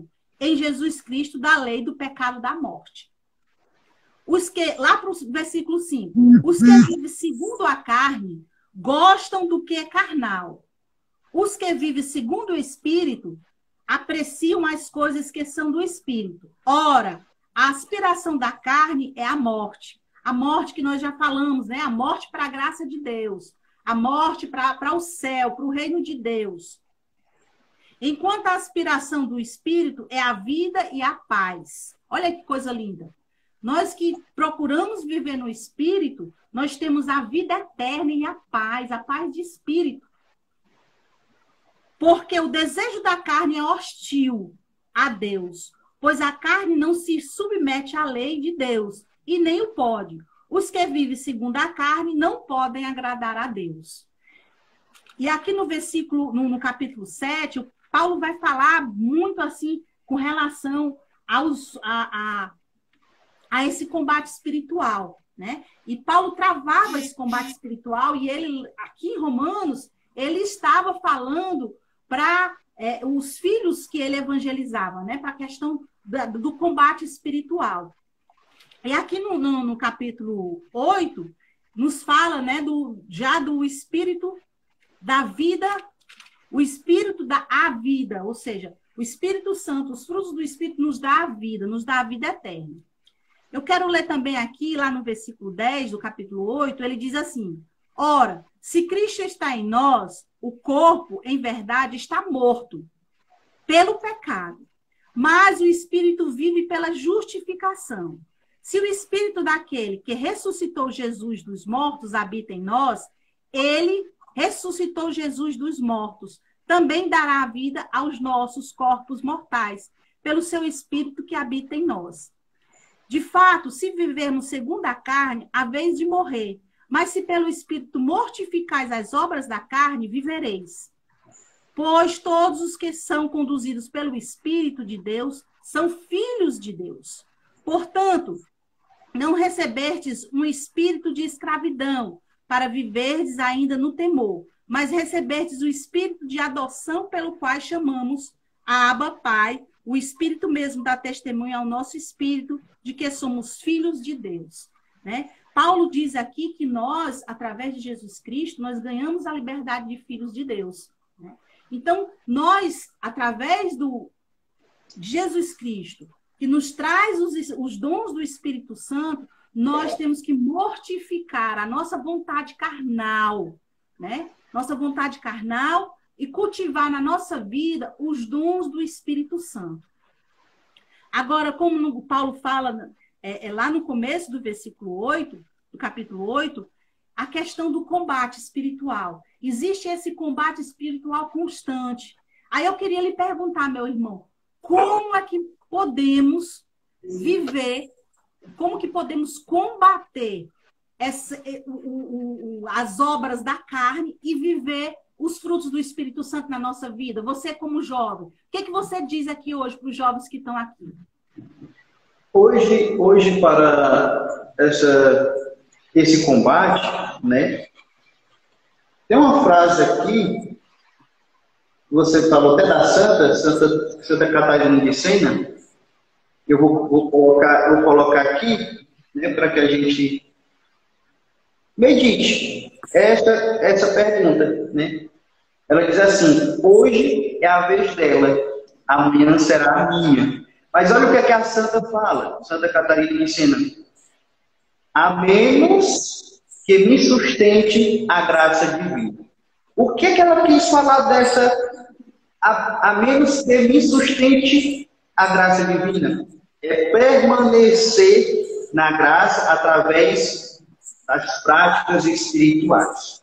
em Jesus Cristo da lei do pecado da morte. Os que, lá para o versículo cinco, os que vivem segundo a carne gostam do que é carnal. Os que vivem segundo o Espírito apreciam as coisas que são do Espírito. Ora, a aspiração da carne é a morte. A morte que nós já falamos, né? A morte para a graça de Deus. A morte para o céu, para o reino de Deus. Enquanto a aspiração do Espírito é a vida e a paz. Olha que coisa linda. Nós que procuramos viver no Espírito, nós temos a vida eterna e a paz, a paz de Espírito. Porque o desejo da carne é hostil a Deus, pois a carne não se submete à lei de Deus, e nem o pode. Os que vivem segundo a carne não podem agradar a Deus. E aqui no versículo, no, no capítulo sete, Paulo vai falar muito assim com relação aos, a, a, a esse combate espiritual, né? E Paulo travava esse combate espiritual, e ele, aqui em Romanos, ele estava falando para é, os filhos que ele evangelizava, né? Para a questão da, do combate espiritual. E aqui no, no, no capítulo oito, nos fala, né, do, já do espírito da vida, o espírito da a vida, ou seja, o Espírito Santo, os frutos do Espírito nos dá a vida, nos dá a vida eterna. Eu quero ler também aqui, lá no versículo dez do capítulo oito, ele diz assim: ora, se Cristo está em nós, o corpo, em verdade, está morto pelo pecado, mas o Espírito vive pela justificação. Se o Espírito daquele que ressuscitou Jesus dos mortos habita em nós, ele ressuscitou Jesus dos mortos, também dará a vida aos nossos corpos mortais, pelo seu Espírito que habita em nós. De fato, se vivermos segundo a carne, há vez de morrer, mas se pelo Espírito mortificais as obras da carne, vivereis. Pois todos os que são conduzidos pelo Espírito de Deus são filhos de Deus. Portanto, não recebestes um espírito de escravidão para viverdes ainda no temor, mas recebestes o espírito de adoção pelo qual chamamos a Abba Pai, o Espírito mesmo dá testemunho ao nosso espírito de que somos filhos de Deus, né? Paulo diz aqui que nós, através de Jesus Cristo, nós ganhamos a liberdade de filhos de Deus, né? Então, nós, através do, de Jesus Cristo, que nos traz os, os dons do Espírito Santo, nós temos que mortificar a nossa vontade carnal, né? Nossa vontade carnal e cultivar na nossa vida os dons do Espírito Santo. Agora, como no, Paulo fala é, é, lá no começo do versículo oito, do capítulo oito, a questão do combate espiritual. Existe esse combate espiritual constante. Aí eu queria lhe perguntar, meu irmão, como é que podemos viver, como que podemos combater essa, o, o, as obras da carne e viver os frutos do Espírito Santo na nossa vida? Você como jovem, o que, que você diz aqui hoje para os jovens que estão aqui? Hoje, hoje para essa, esse combate, né, tem uma frase aqui, você falou até da Santa, Santa, Santa Catarina de Sena. Eu vou, vou, colocar, vou colocar aqui, né, para que a gente medite essa, essa pergunta, né? Ela diz assim: hoje é a vez dela, amanhã será a minha. Mas olha o que, é que a Santa fala, Santa Catarina de Sena: a menos que me sustente a graça divina. O que, é que ela quis falar dessa? A, a menos que me sustente a graça divina? É permanecer na graça através das práticas espirituais.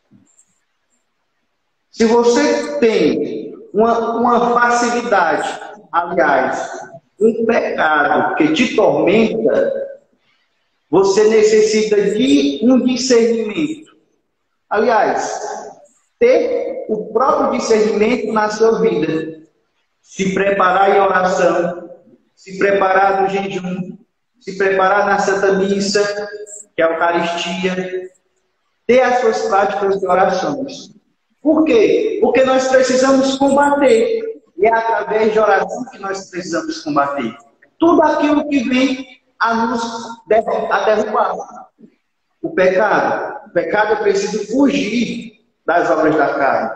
Se você tem uma, uma facilidade, aliás, um pecado que te tormenta, você necessita de um discernimento. Aliás, ter o próprio discernimento na sua vida. Se preparar em oração, se preparar no jejum, se preparar na Santa Missa, que é a Eucaristia, ter as suas práticas de orações. Por quê? Porque nós precisamos combater E é através de oração que nós precisamos combater tudo aquilo que vem a nos derrubar, a derrubar. O pecado. O pecado é preciso fugir das obras da carne.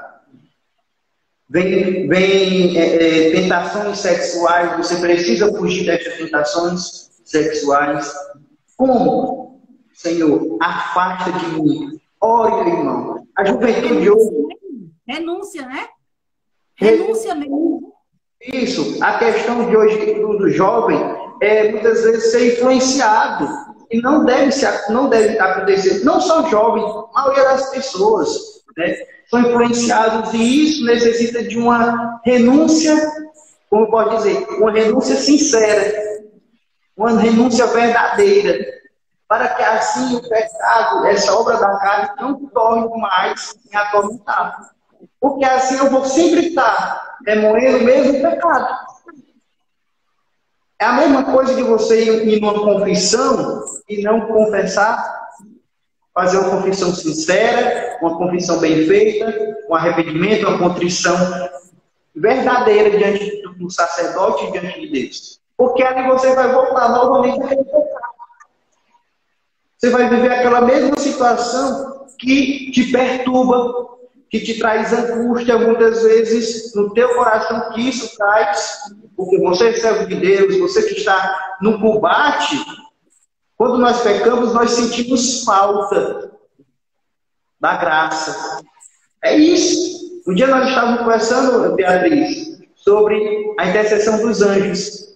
Vem, vem é, é, tentações sexuais, você precisa fugir dessas tentações sexuais. Como? Senhor, afasta de mim. Ore, irmão. A juventude hoje... Renúncia, né? Renúncia mesmo. Isso. A questão de hoje do, do jovem é muitas vezes ser influenciado. E não deve, se, não deve acontecer. Não só jovem, a maioria das pessoas, né, são influenciados. E isso necessita de uma renúncia, como pode dizer, uma renúncia sincera. Uma renúncia verdadeira. Para que assim o pecado, essa obra da carne, não torne mais me atormentar. Porque assim eu vou sempre estar remoendo o mesmo pecado. É a mesma coisa de você ir numa confissão e não confessar, fazer uma confissão sincera, uma confissão bem feita, um arrependimento, uma contrição verdadeira diante do sacerdote e diante de Deus. Porque ali você vai voltar novamente àquele pecado. Você vai viver aquela mesma situação que te perturba, que te traz angústia muitas vezes no teu coração, que isso traz, porque você é servo de Deus, você que está no combate, quando nós pecamos, nós sentimos falta da graça. É isso. Um dia nós estávamos conversando, Beatriz, sobre a intercessão dos anjos.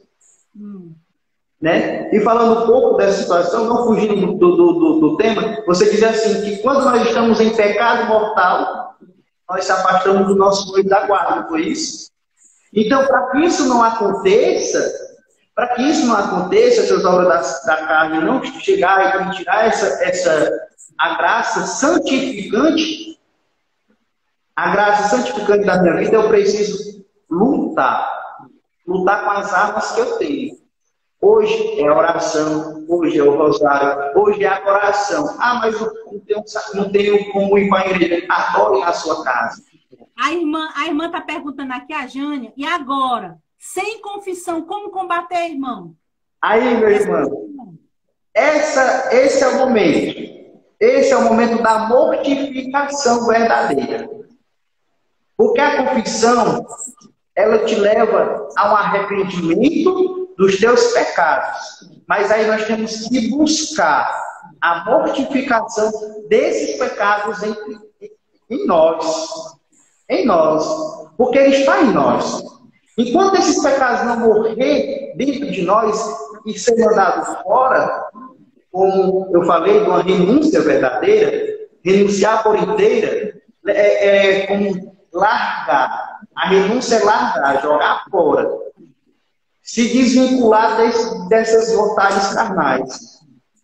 Né? E falando um pouco dessa situação, não fugindo do, do, do, do tema, você diz assim, que quando nós estamos em pecado mortal, nós se afastamos do nosso anjo da guarda, não foi isso? Então, para que isso não aconteça, para que isso não aconteça, essas obras da, da carne não chegar e tirar essa, essa, a graça santificante, a graça santificante da minha vida, eu preciso lutar, lutar com as armas que eu tenho. Hoje é a oração, hoje é o rosário, hoje é a oração. Ah, mas eu não tenho, não tenho como ir para a igreja. Adore na sua casa. A irmã a irmã está perguntando aqui, a Jânia, e agora? Sem confissão, como combater, irmão? Aí, meu irmão, essa, esse é o momento. Esse é o momento da mortificação verdadeira. Porque a confissão, ela te leva a um arrependimento dos teus pecados. Mas aí nós temos que buscar a mortificação desses pecados em, em nós. Em nós. Porque ele está em nós. Enquanto esses pecados não morrer dentro de nós e ser mandado fora, como eu falei, de uma renúncia verdadeira, renunciar por inteira, é, é como largar. A renúncia é largar, jogar fora. Se desvincular desse, dessas vontades carnais.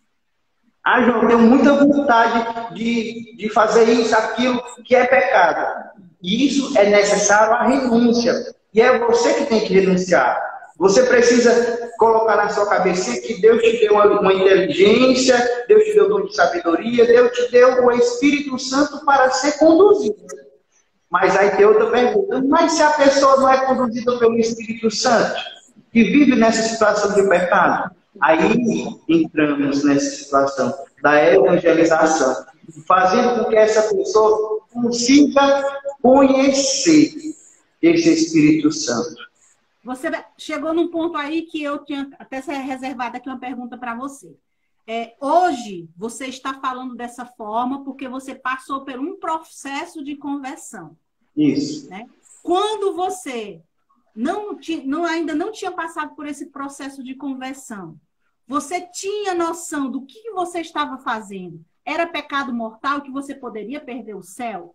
Ah, João, eu tenho muita vontade de, de fazer isso, aquilo que é pecado. E isso é necessário a renúncia. E é você que tem que renunciar. Você precisa colocar na sua cabeça que Deus te deu uma, uma inteligência, Deus te deu dom de sabedoria, Deus te deu o Espírito Santo para ser conduzido. Mas aí tem outra pergunta. Mas se a pessoa não é conduzida pelo Espírito Santo, que vive nessa situação de pecado, aí entramos nessa situação da evangelização, fazendo com que essa pessoa consiga conhecer esse Espírito Santo. Você chegou num ponto aí que eu tinha até reservado aqui uma pergunta para você. É, hoje, você está falando dessa forma porque você passou por um processo de conversão. Isso. Né? Quando você não, não, ainda não tinha passado por esse processo de conversão, você tinha noção do que você estava fazendo? Era pecado mortal que você poderia perder o céu?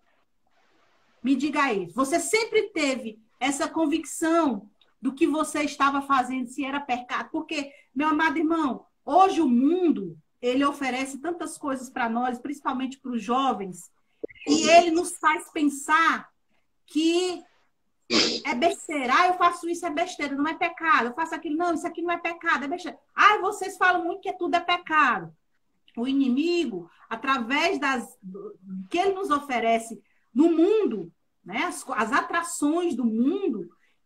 Me diga aí. Você sempre teve essa convicção do que você estava fazendo, se era pecado? Porque, meu amado irmão, hoje o mundo, ele oferece tantas coisas para nós, principalmente para os jovens, e ele nos faz pensar que é besteira. Ah, eu faço isso, é besteira, não é pecado. Eu faço aquilo, não, isso aqui não é pecado, é besteira. Ah, vocês falam muito que tudo é pecado. O inimigo, através das do, que ele nos oferece no mundo, né, as, as atrações do mundo,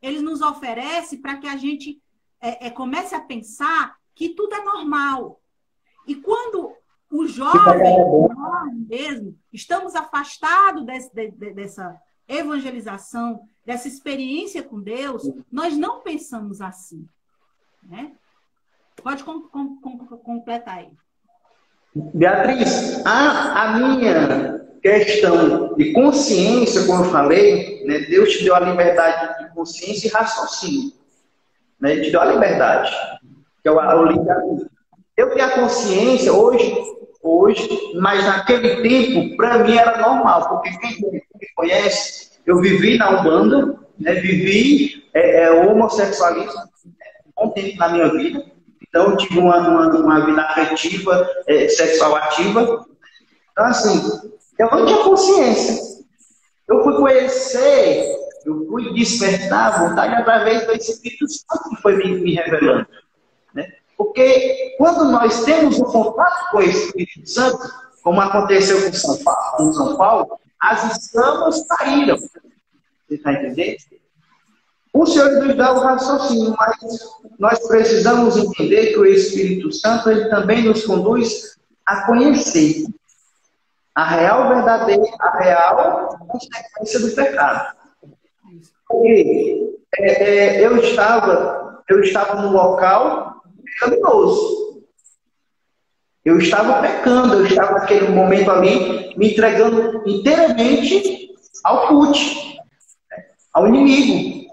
eles nos oferecem para que a gente é, é, comece a pensar que tudo é normal. E quando o jovem, nós mesmo, estamos afastados desse, de, de, dessa evangelização, dessa experiência com Deus, nós não pensamos assim. Né? Pode com, com, com, completar aí. Beatriz, a, a minha questão de consciência, como eu falei, né, Deus te deu a liberdade de consciência e raciocínio. Né, Ele te deu a liberdade, que é o, o livre-arbítrio. Eu tenho a consciência hoje, hoje, mas naquele tempo, para mim, era normal, porque quem me conhece, eu vivi na Umbanda, né, vivi é, é, homossexualismo um bom tempo na minha vida. Então, eu tive uma, uma, uma vida afetiva, é, sexual ativa. Então, assim, eu não tinha consciência. Eu fui conhecer, eu fui despertar a vontade através do Espírito Santo que foi me, me revelando. Né? Porque quando nós temos um contato com o Espírito Santo, como aconteceu com São Paulo, com São Paulo as escamas saíram. Você está entendendo? O Senhor nos dá o raciocínio, mas nós precisamos entender que o Espírito Santo ele também nos conduz a conhecer a real verdadeira, a real consequência do pecado. Porque é, é, eu, estava, eu estava no local pecaminoso. Eu estava pecando, eu estava naquele momento ali me entregando inteiramente ao fute, ao inimigo.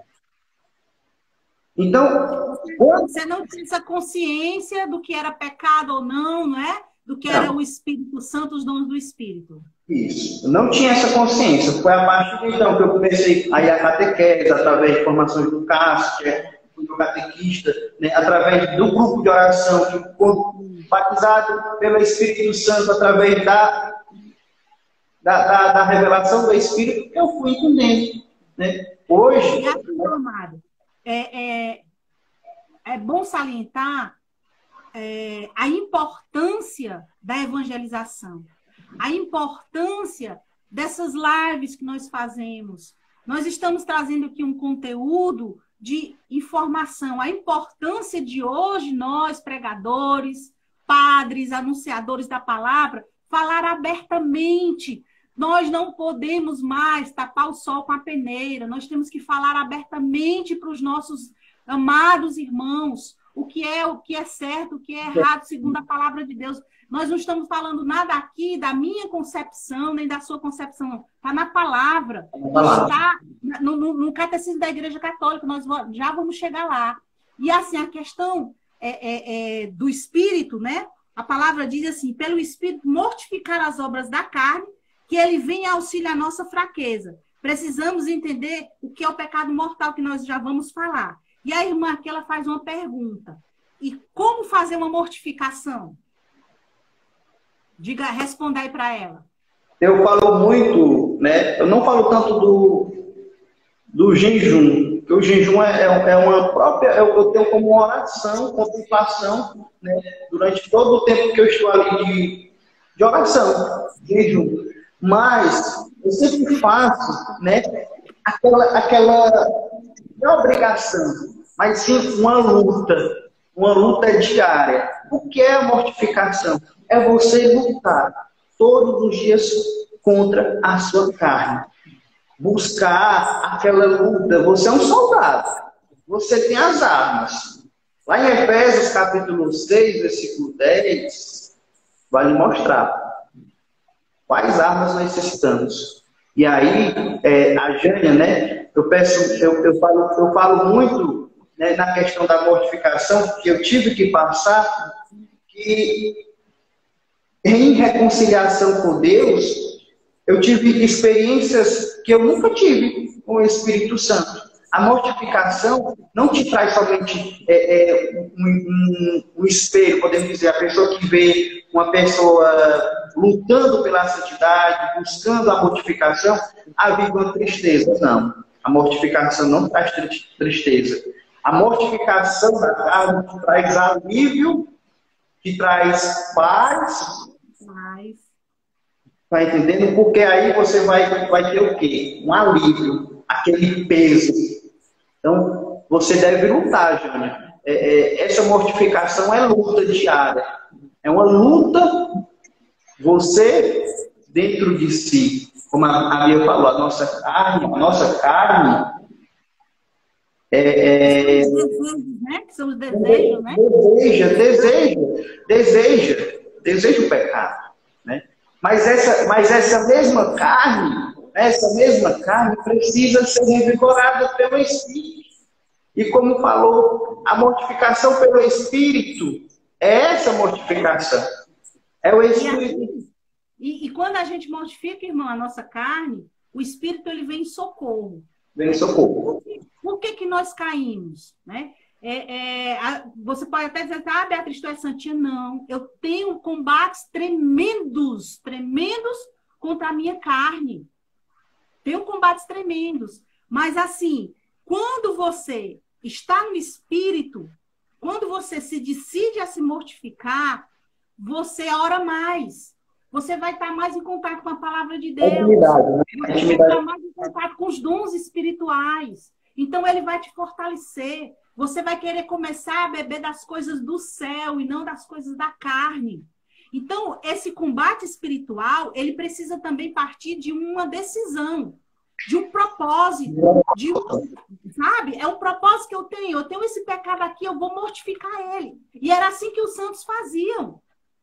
Então, você não tinha essa consciência do que era pecado ou não, não é? Do que não. Era o Espírito Santo, os dons do Espírito. Isso. Eu não tinha essa consciência. Foi a partir de então que eu comecei a ir à catequese, através de formações do Cássio, que é o catequista, né? Através do grupo de oração, que foi batizado pelo Espírito Santo, através da, da, da, da revelação do Espírito, eu fui entendendo. Né? Hoje... E aqui, amado, É, é, é bom salientar é, a importância da evangelização, a importância dessas lives que nós fazemos. Nós estamos trazendo aqui um conteúdo de informação, a importância de hoje nós, pregadores, padres, anunciadores da palavra, falar abertamente. Nós não podemos mais tapar o sol com a peneira. Nós temos que falar abertamente para os nossos amados irmãos o que é o que é certo, o que é errado, segundo a palavra de Deus. Nós não estamos falando nada aqui da minha concepção, nem da sua concepção. Está na palavra. Está no, no, no catecismo da Igreja Católica. Nós já vamos chegar lá. E assim, a questão é, é, é, do Espírito, né? A palavra diz assim, pelo Espírito mortificar as obras da carne, que ele venha auxiliar a nossa fraqueza. Precisamos entender o que é o pecado mortal, que nós já vamos falar. E a irmã aqui, ela faz uma pergunta. E como fazer uma mortificação? Diga, responda aí para ela. Eu falo muito, né? Eu não falo tanto do, do jejum, porque o jejum é, é uma própria... Eu, eu tenho como oração, contemplação, né? Durante todo o tempo que eu estou ali de, de oração, jejum. Mas eu sempre faço, né, aquela, aquela não é obrigação, mas sim uma luta, uma luta diária. O que é a mortificação? É você lutar todos os dias contra a sua carne. Buscar aquela luta. Você é um soldado. Você tem as armas. Lá em Efésios capítulo seis, versículo dez, vai lhe mostrar quais armas nós necessitamos. E aí, é, a Jânia, né, eu peço, eu, eu, falo, eu falo muito, né, na questão da mortificação, que eu tive que passar, que em reconciliação com Deus, eu tive experiências que eu nunca tive com o Espírito Santo. A mortificação não te traz somente é, é, um, um, um espelho, podemos dizer, a pessoa que vê uma pessoa lutando pela santidade, buscando a mortificação, a vive uma tristeza. Não, a mortificação não traz tristeza. A mortificação da carne te traz alívio, te traz paz. Está entendendo? Porque aí você vai, vai ter o quê? Um alívio, aquele peso. Então, você deve lutar, Jânia. É, é, essa mortificação é luta diária. É uma luta, você, dentro de si. Como a Bia falou, a nossa carne, a nossa carne é, é, São os desejos, né? Que são os desejos, né? Deseja, deseja, deseja, deseja o pecado, né? Mas essa, mas essa mesma carne, essa mesma carne precisa ser revigorada pelo Espírito. E como falou, a mortificação pelo Espírito é essa mortificação. É o Espírito. E, e quando a gente mortifica, irmão, a nossa carne, o Espírito ele vem em socorro. Vem em socorro. Por que, por que, que nós caímos, né? É, é, a, você pode até dizer, ah, Beatriz, tu é santinha. Não, eu tenho combates tremendos, tremendos contra a minha carne. Tenho combates tremendos. Mas assim, quando você está no Espírito, quando você se decide a se mortificar, você ora mais. Você vai estar mais em contato com a palavra de Deus. Intimidade, né? Você vai estar mais em contato com os dons espirituais. Então, ele vai te fortalecer. Você vai querer começar a beber das coisas do céu e não das coisas da carne. Então, esse combate espiritual, ele precisa também partir de uma decisão, de um propósito, de um, sabe? É um propósito que eu tenho. Eu tenho esse pecado aqui, eu vou mortificar ele. E era assim que os santos faziam.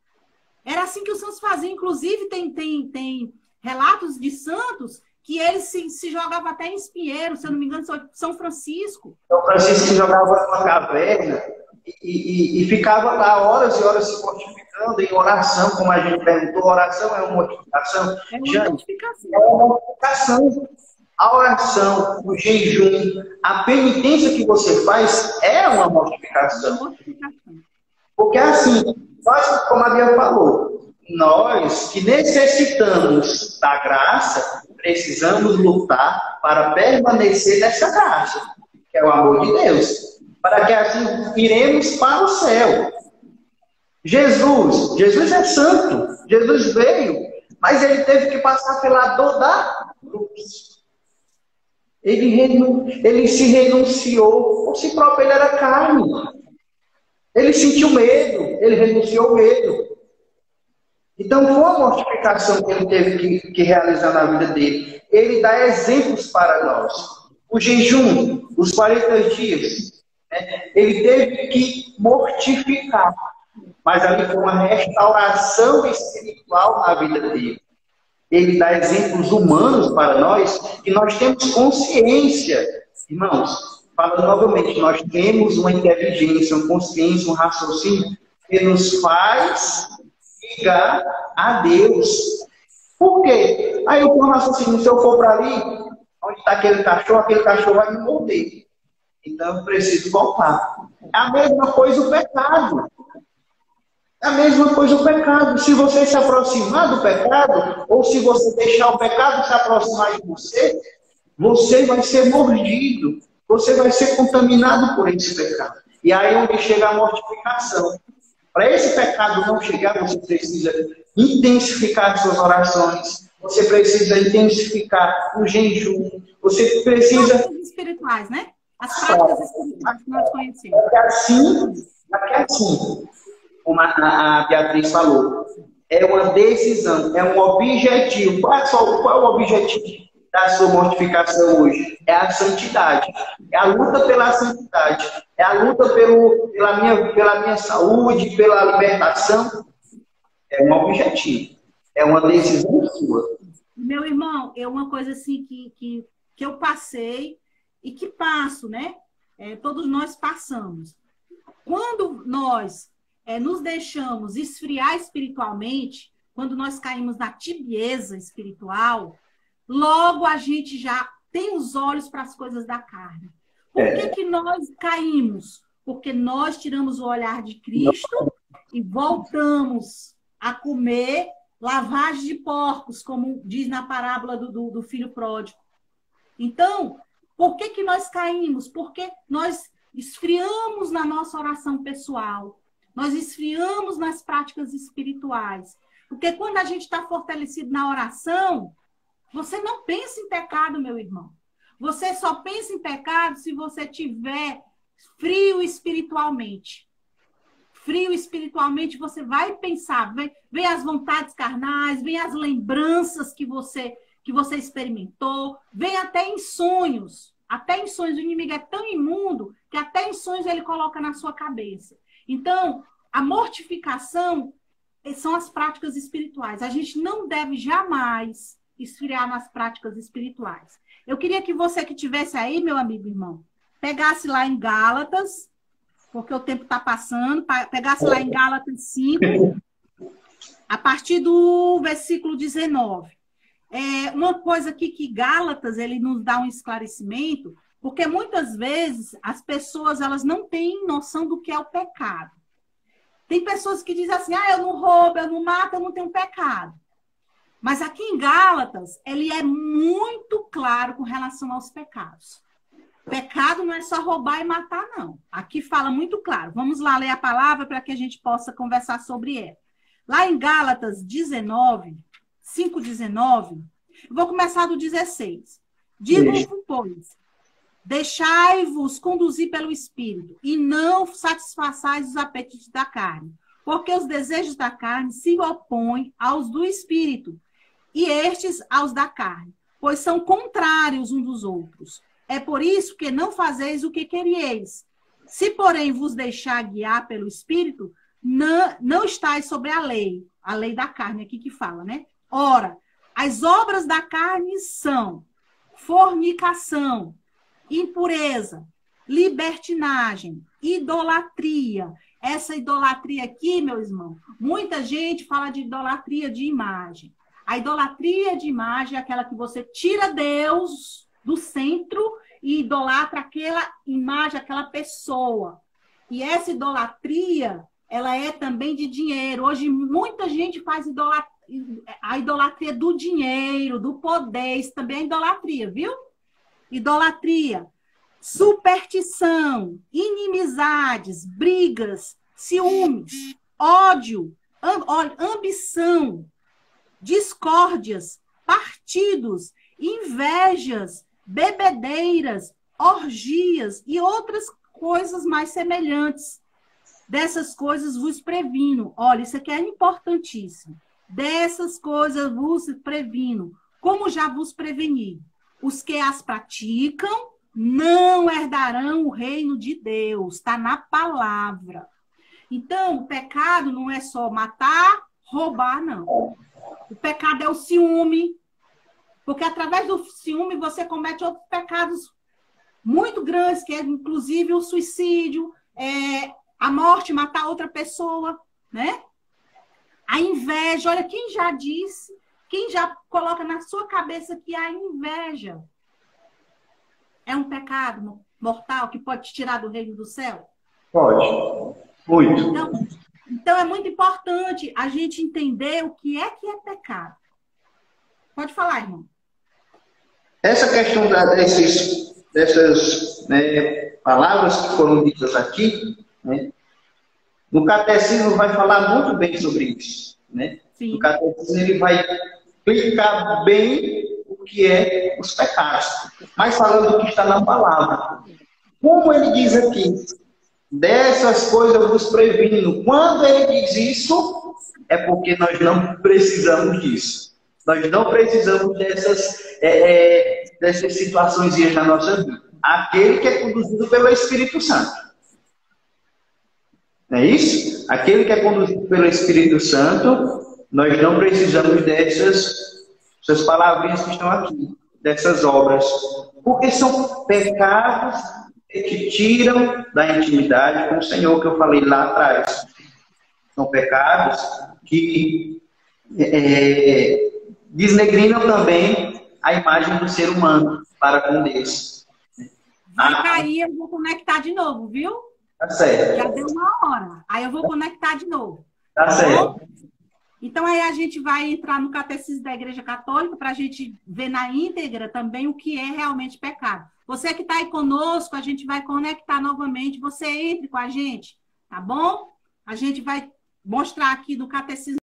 Era assim que os santos faziam. Inclusive, tem, tem, tem relatos de santos que eles se, se jogavam até em espinheiro, se eu não me engano, São Francisco. São Francisco se jogava numa caverna e, e, e ficava lá horas e horas se mortificando em oração, como a gente perguntou. Oração é uma mortificação? É uma Jane, mortificação. É uma mortificação. A oração, o jejum, a penitência que você faz é uma mortificação. mortificação. Porque assim, nós, como a Bia falou, nós que necessitamos da graça, precisamos lutar para permanecer nessa graça, que é o amor de Deus, para que assim iremos para o céu. Jesus, Jesus é santo, Jesus veio, mas ele teve que passar pela dor da cruz. Ele, renun... ele se renunciou, por si próprio ele era carne. Ele sentiu medo, ele renunciou ao medo. Então foi uma mortificação que ele teve que, que realizar na vida dele. Ele dá exemplos para nós. O jejum, os quarenta dias, né? Ele teve que mortificar. Mas ali foi uma restauração espiritual na vida dele. Ele dá exemplos humanos para nós, que nós temos consciência. Irmãos, falando novamente, nós temos uma inteligência, uma consciência, um raciocínio que nos faz ligar a Deus. Por quê? Aí eu tenho um raciocínio, se eu for para ali, onde está aquele cachorro, aquele cachorro vai me morder. Então eu preciso voltar. É a mesma coisa o pecado. É a mesma coisa o pecado. Se você se aproximar do pecado, ou se você deixar o pecado se aproximar de você, você vai ser mordido. Você vai ser contaminado por esse pecado. E aí é onde chega a mortificação. Para esse pecado não chegar, você precisa intensificar suas orações. Você precisa intensificar o jejum. Você precisa... As práticas espirituais, né? As práticas espirituais que nós conhecemos. É assim, é assim. Como a, a Beatriz falou, é uma decisão, é um objetivo. Qual é, só, qual é o objetivo da sua mortificação hoje? É a santidade, é a luta pela santidade, é a luta pelo, pela, minha, pela minha saúde, pela libertação. É um objetivo, é uma decisão sua. Meu irmão, é uma coisa assim que, que, que eu passei e que passo, né? É, todos nós passamos. Quando nós É, nos deixamos esfriar espiritualmente, quando nós caímos na tibieza espiritual, logo a gente já tem os olhos para as coisas da carne. Por que, que nós caímos? Porque nós tiramos o olhar de Cristo e voltamos a comer lavagem de porcos, como diz na parábola do, do, do filho pródigo. Então, por que, que nós caímos? Porque nós esfriamos na nossa oração pessoal. Nós esfriamos nas práticas espirituais. Porque quando a gente está fortalecido na oração, você não pensa em pecado, meu irmão. Você só pensa em pecado se você tiver frio espiritualmente. Frio espiritualmente, você vai pensar, vem, vem as vontades carnais, vem as lembranças que você, que você experimentou, vem até em sonhos. Até em sonhos, o inimigo é tão imundo que até em sonhos ele coloca na sua cabeça. Então, a mortificação são as práticas espirituais. A gente não deve jamais esfriar nas práticas espirituais. Eu queria que você que estivesse aí, meu amigo irmão, pegasse lá em Gálatas, porque o tempo está passando, pegasse lá em Gálatas cinco, a partir do versículo dezenove. É, uma coisa aqui que Gálatas, ele nos dá um esclarecimento, porque muitas vezes as pessoas elas não têm noção do que é o pecado. Tem pessoas que dizem assim, ah, eu não roubo, eu não mato, eu não tenho pecado. Mas aqui em Gálatas, ele é muito claro com relação aos pecados. Pecado não é só roubar e matar, não. Aqui fala muito claro. Vamos lá ler a palavra para que a gente possa conversar sobre ela. Lá em Gálatas dezenove, cinco, dezenove, eu vou começar do dezesseis. Digo-vos, pois, deixai-vos conduzir pelo Espírito e não satisfaçais os apetites da carne, porque os desejos da carne se opõem aos do Espírito, e estes aos da carne, pois são contrários uns dos outros. É por isso que não fazeis o que querieis. Se, porém, vos deixar guiar pelo Espírito, não, não estáis sobre a lei, a lei da carne aqui que fala, né? Ora, as obras da carne são fornicação, impureza, libertinagem, idolatria. Essa idolatria aqui, meu irmão, muita gente fala de idolatria de imagem. A idolatria de imagem é aquela que você tira Deus do centro e idolatra aquela imagem, aquela pessoa. E essa idolatria, ela é também de dinheiro. Hoje, muita gente faz idolatria, a idolatria do dinheiro, do poder. Isso também é idolatria, viu? Idolatria, superstição, inimizades, brigas, ciúmes, ódio, ambição, discórdias, partidos, invejas, bebedeiras, orgias e outras coisas mais semelhantes. Dessas coisas vos previno. Olha, isso aqui é importantíssimo. Dessas coisas vos previno, como já vos preveni. Os que as praticam não herdarão o reino de Deus. Está na palavra. Então, o pecado não é só matar, roubar, não. O pecado é o ciúme, porque através do ciúme você comete outros pecados muito grandes, que é inclusive o suicídio, é, a morte, matar outra pessoa, né? A inveja, olha, quem já disse, quem já coloca na sua cabeça que a inveja é um pecado mortal que pode te tirar do reino do céu? Pode, muito. Então, então é muito importante a gente entender o que é que é pecado. Pode falar, irmão. Essa questão da, desses, dessas né, palavras que foram ditas aqui, né, no catecismo vai falar muito bem sobre isso. Né? Sim. No catecismo ele vai explicar bem o que é os pecados, mas falando do que está na palavra. Como ele diz aqui, dessas coisas eu vos previno. Quando ele diz isso, é porque nós não precisamos disso. Nós não precisamos dessas, é, é, dessas situações na nossa vida. Aquele que é conduzido pelo Espírito Santo. Não é isso? Aquele que é conduzido pelo Espírito Santo, nós não precisamos dessas, dessas palavrinhas que estão aqui, dessas obras. Porque são pecados que te tiram da intimidade com o Senhor, que eu falei lá atrás. São pecados que é, desnegrinam também a imagem do ser humano para com Deus. Vai ah, cair, eu vou conectar de novo, viu? Tá certo. Já deu uma hora. Aí eu vou conectar de novo. Tá, tá certo. Bom? Então aí a gente vai entrar no Catecismo da Igreja Católica para a gente ver na íntegra também o que é realmente pecado. Você que está aí conosco, a gente vai conectar novamente. Você entre com a gente, tá bom? A gente vai mostrar aqui no Catecismo